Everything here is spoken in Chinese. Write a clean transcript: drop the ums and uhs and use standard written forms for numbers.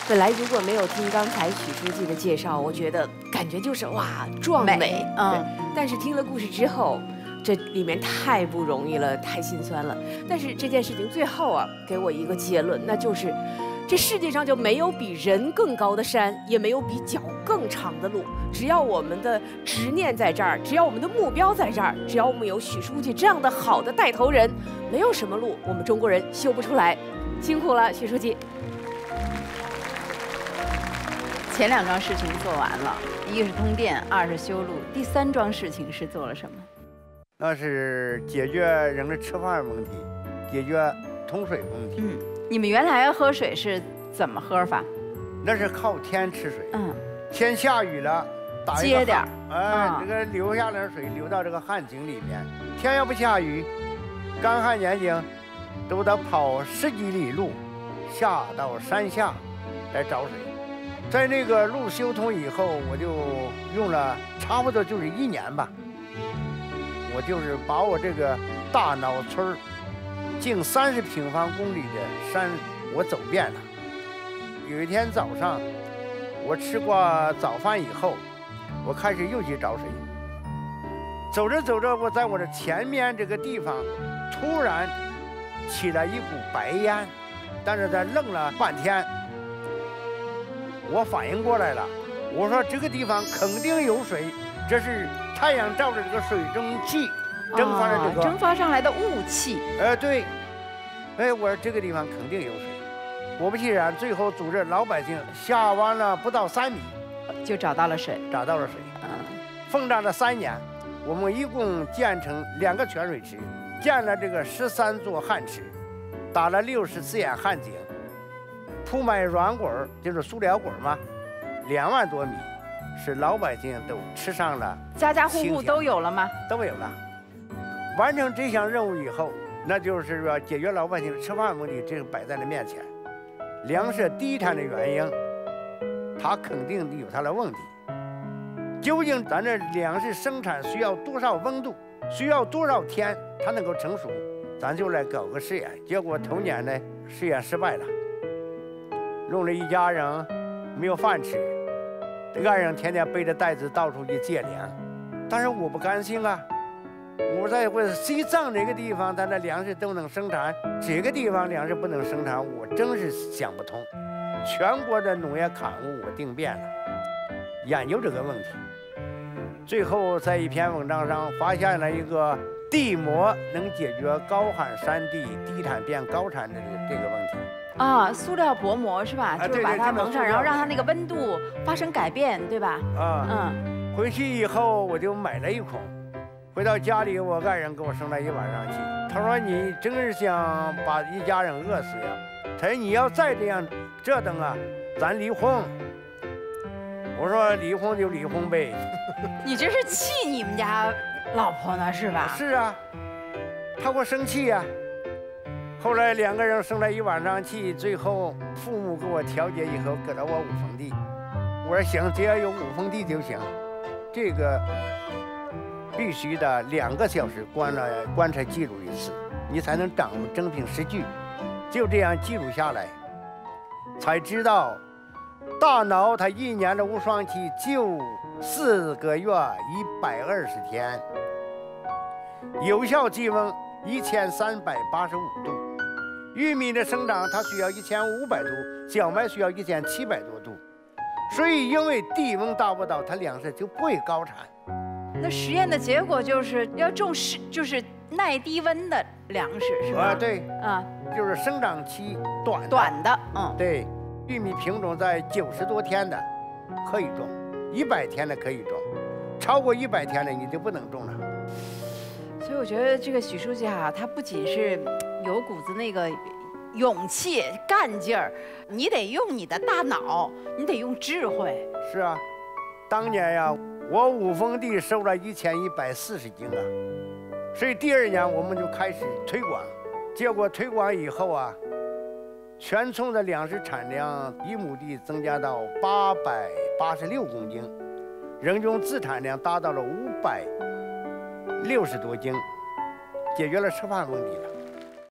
本来如果没有听刚才许书记的介绍，我觉得感觉就是哇壮美，但是听了故事之后，这里面太不容易了，太心酸了。但是这件事情最后啊，给我一个结论，那就是这世界上就没有比人更高的山，也没有比脚更长的路。只要我们的执念在这儿，只要我们的目标在这儿，只要我们有许书记这样的好的带头人，没有什么路我们中国人修不出来。辛苦了，许书记。 前2桩事情做完了，一个是通电，二是修路，第3桩事情是做了什么？ 那是解决人的吃饭问题，解决通水问题。 你们原来喝水是怎么喝法？ 那是靠天吃水。天下雨了，打一个接点这个流下点水流到这个旱井里面。天要不下雨，干旱年景，都得跑10几里路，下到山下来找水。在那个路修通以后，我就用了差不多就是1年吧。我就是把我这个大脑村近30平方公里的山我走遍了。有一天早上，我吃过早饭以后，我开始又去找水。走着走着，我在我的前面这个地方，突然起来一股白烟，但是在愣了半天，我反应过来了，我说这个地方肯定有水，这是太阳照着这个水蒸气蒸发的这个蒸发上来的雾气。 对，我说这个地方肯定有水。果不其然，最后组织老百姓下完了不到3米， 就找到了水。 找到了水。奋战了3年，我们一共建成2个泉水池，建了这个13座旱池，打了64眼旱井，铺满软滚儿，就是塑料滚嘛，2万多米，使老百姓都吃上了。 家家户户都有了吗？ 都有了。完成这项任务以后，那就是说解决老百姓吃饭问题，这个摆在了面前。粮食低产的原因，它肯定有它的问题。究竟咱这粮食生产需要多少温度，需要多少天它能够成熟，咱就来搞个试验。结果头年呢，试验失败了，弄了一家人没有饭吃，这个人天天背着袋子到处去借粮。但是我不甘心啊，我在西藏这个地方，咱的粮食都能生产，这个地方粮食不能生产，我真是想不通。全国的农业刊物我订遍了，研究这个问题。最后在一篇文章上发现了一个地膜能解决高寒山地低产变高产的这个问题。 塑料薄膜是吧？就是把它蒙上，然后让它那个温度发生改变，对吧？ 回去以后我就买了1筐，回到家里我爱人给我生了1晚上气。他说你真是想把一家人饿死呀？他说你要再这样折腾啊，咱离婚。我说离婚就离婚呗。 你这是气你们家老婆呢是吧？ 是啊，他给我生气呀。后来2个人生了1晚上气，最后父母给我调解以后给了我5分地。我说行，只要有5分地就行。这个必须的2个小时观察记录一次，你才能掌握真凭实据。就这样记录下来，才知道大脑它1年的无霜期就4个月120天，有效气温1385度，玉米的生长它需要1500度，小麦需要1700多度。所以因为地温达不到，它粮食就不会高产。 那实验的结果就是要种就是耐低温的粮食是吧？ 对，就是生长期短的， 对，玉米品种在90多天的可以种，100天的可以种，超过100天的你就不能种了。 所以我觉得这个许书记他不仅是有股子那个勇气干劲儿，你得用你的大脑，你得用智慧。 是啊，当年呀，我5分地收了1140斤啊，所以第2年我们就开始推广。结果推广以后啊，全村的粮食产量1亩地增加到886公斤，人均自产量达到了560多斤，解决了吃饭问题了。